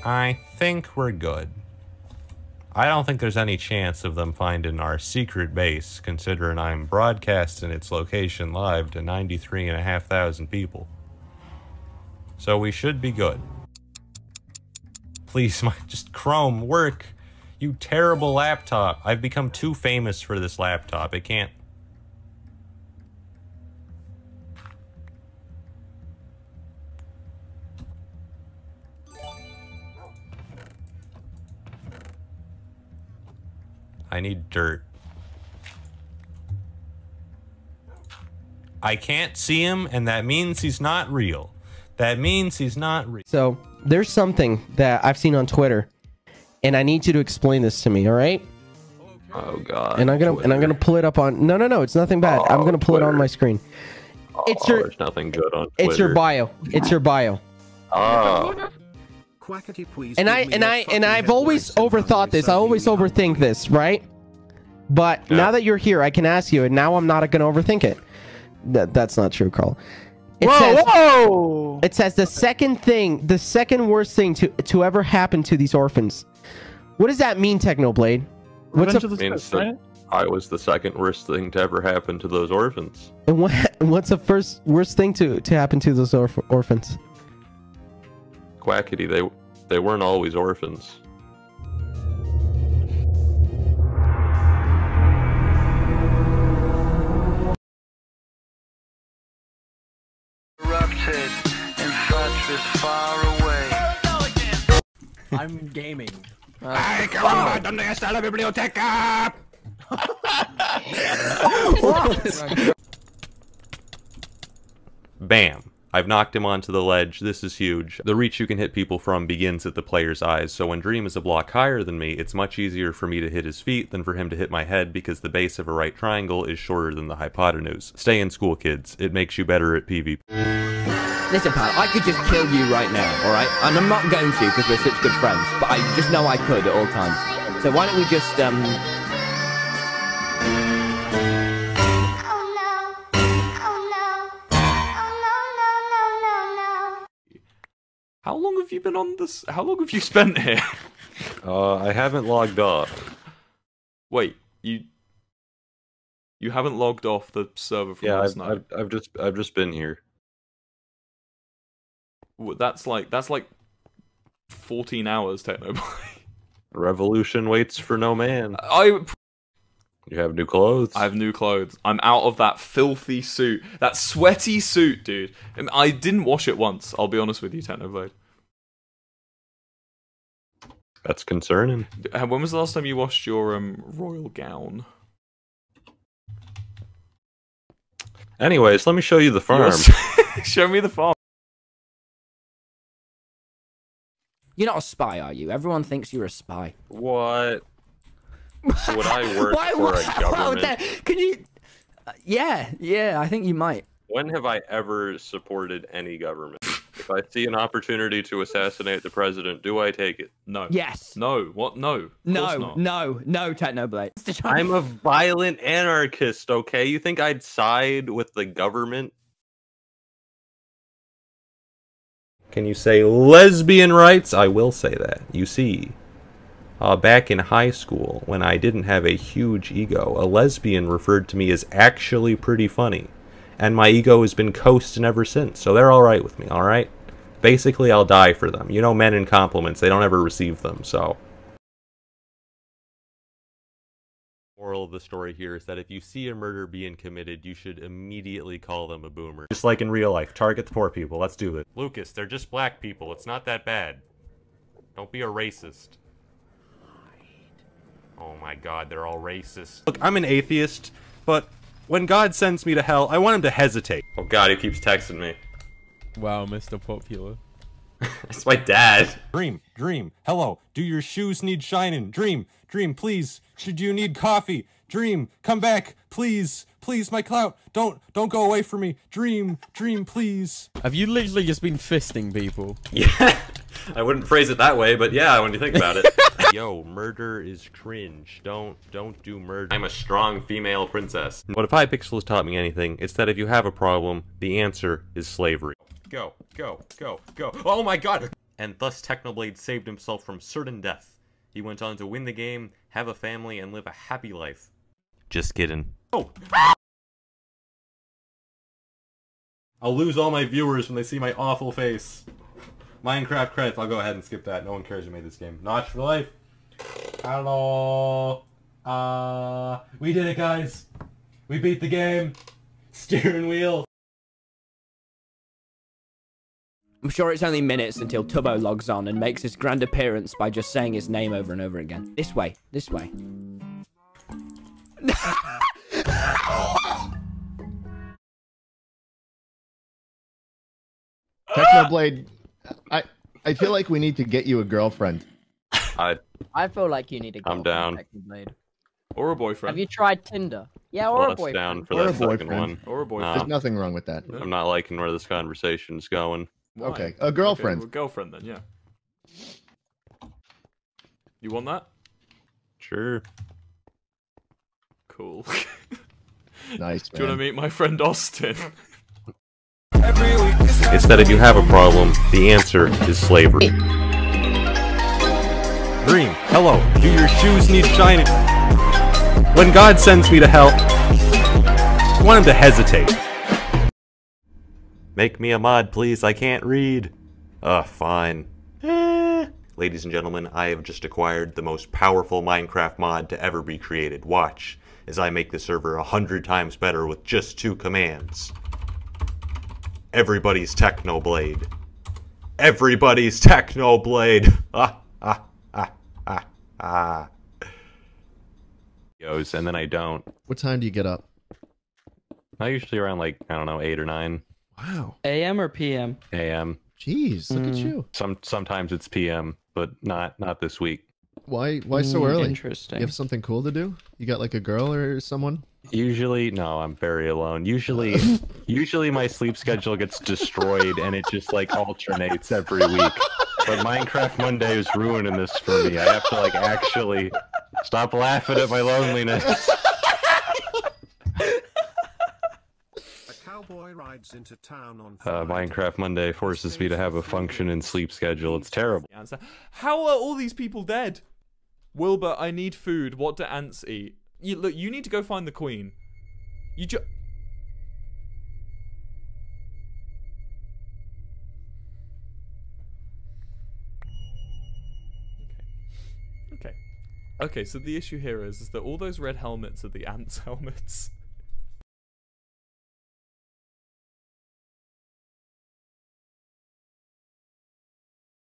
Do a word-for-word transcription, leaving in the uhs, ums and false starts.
I think we're good. I don't think there's any chance of them finding our secret base, considering I'm broadcasting its location live to ninety-three and a half thousand people. So we should be good. Please, my, just Chrome, work. You terrible laptop. I've become too famous for this laptop. It can't... I need dirt. I can't see him, and that means he's not real. That means he's not real. So, there's something that I've seen on Twitter, and I need you to explain this to me, all right? Oh god. And I'm gonna Twitter. and I'm gonna pull it up on. No, no, no, it's nothing bad. Oh, I'm gonna pull Twitter. it on my screen. Oh, it's your. There's nothing good on Twitter. It's your bio. It's your bio. Oh. And I and I and I've always overthought this. I always overthink this, right? But yeah. now that you're here, I can ask you, and now I'm not gonna overthink it. That that's not true, Carl. It whoa, says, whoa! It says the second thing, the second worst thing to to ever happen to these orphans. What does that mean, Technoblade? What's a, means that I was the second worst thing to ever happen to those orphans. And what what's the first worst thing to to happen to those orph orphans? Quackity, they they weren't always orphans. Erupted, in fact, is far away. I'm gaming. Ay, qué bueno, ¿dónde está la biblioteca? Bam. I've knocked him onto the ledge. This is huge. The reach you can hit people from begins at the player's eyes, so when Dream is a block higher than me, it's much easier for me to hit his feet than for him to hit my head because the base of a right triangle is shorter than the hypotenuse. Stay in school, kids. It makes you better at PvP. Listen, pal, I could just kill you right now, alright? And I'm not going to because we're such good friends, but I just know I could at all times. So why don't we just, um... How long have you been on this? How long have you spent here? uh, I haven't logged off. Wait, you... You haven't logged off the server from yeah, last I've, night? I've, I've just, I've just been here. That's like that's like fourteen hours, Technoblade. Revolution waits for no man. I. You have new clothes. I have new clothes. I'm out of that filthy suit, that sweaty suit, dude. And I didn't wash it once. I'll be honest with you, Technoblade. That's concerning. When was the last time you washed your um royal gown? Anyways, let me show you the farm. Show me the farm. You're not a spy, are you? Everyone thinks you're a spy. What? Would I work Why, for what, a government? Well, can you... Uh, yeah, yeah, I think you might. When have I ever supported any government? If I see an opportunity to assassinate the president, do I take it? No. Yes. No. What? No. Of no, not. no, no, Technoblade. I'm a violent anarchist, okay? You think I'd side with the government? Can you say lesbian rights? I will say that. You see, uh, back in high school, when I didn't have a huge ego, a lesbian referred to me as actually pretty funny. And my ego has been coasting ever since, so they're alright with me, alright? Basically, I'll die for them. You know, men in compliments, they don't ever receive them, so... Moral of the story here is that if you see a murder being committed, you should immediately call them a boomer. Just like in real life, target the poor people, let's do it. Lucas, they're just black people, it's not that bad. Don't be a racist. Oh my god, they're all racist. Look, I'm an atheist, but when God sends me to hell, I want him to hesitate. Oh god, he keeps texting me. Wow, Mister Popular. It's my dad. Dream, Dream, hello, do your shoes need shining? Dream, Dream, please, should you need coffee? Dream, come back, please, please, my clout, don't, don't go away from me. Dream, Dream, please. Have you literally just been fisting people? Yeah, I wouldn't phrase it that way, but yeah, when you think about it. Yo, murder is cringe. Don't, don't do murder. I'm a strong female princess. What if Hypixel has taught me anything, it's that if you have a problem, the answer is slavery. Go, go, go, go. Oh my god! and thus Technoblade saved himself from certain death. He went on to win the game, have a family, and live a happy life. Just kidding. Oh! I'll lose all my viewers when they see my awful face. Minecraft credits, I'll go ahead and skip that. No one cares who made this game. Notch for life. Hello. Uh, we did it, guys. We beat the game. Steering wheel. I'm sure it's only minutes until Tubbo logs on and makes his grand appearance by just saying his name over and over again. This way, this way. Technoblade, I I feel like we need to get you a girlfriend. I I feel like you need a I'm girlfriend, down. Technoblade. Or a boyfriend. Have you tried Tinder? Yeah, or Well, a that's boyfriend. down for Or that a second boyfriend. one. Or a boyfriend. Nah, There's nothing wrong with that. I'm not liking where this conversation's going. Why? Okay, a girlfriend. Okay, well, girlfriend then, yeah. You want that? Sure. Cool. Nice, Do you want to man. meet my friend Austin? It's that if you have a problem, the answer is slavery. Dream, hello, do your shoes need shining? When God sends me to hell, I want him to hesitate. Make me a mod, please, I can't read. Ugh, fine. Eh. Ladies and gentlemen, I have just acquired the most powerful Minecraft mod to ever be created. Watch as I make the server a hundred times better with just two commands. Everybody's Technoblade. Everybody's Technoblade. Ah, ah, ah, ah, ah. Goes, and then I don't. What time do you get up? I usually around like, I don't know, eight or nine Wow. A M or P M? A M. Jeez, look at Mm. you. Some sometimes it's P M, but not not this week. Why why so Mm, early? Interesting. You have something cool to do? You got like a girl or someone? Usually, no, I'm very alone. Usually, usually my sleep schedule gets destroyed and it just like alternates every week. But Minecraft Monday is ruining this for me. I have to like actually stop laughing at my loneliness. Cowboy rides into town on Uh, Minecraft Monday forces me to have a functioning sleep schedule. It's terrible. Answer. How are all these people dead? Wilbur, I need food. What do ants eat? You, look, you need to go find the queen. You just... Okay. Okay, so the issue here is, is that all those red helmets are the ants' helmets.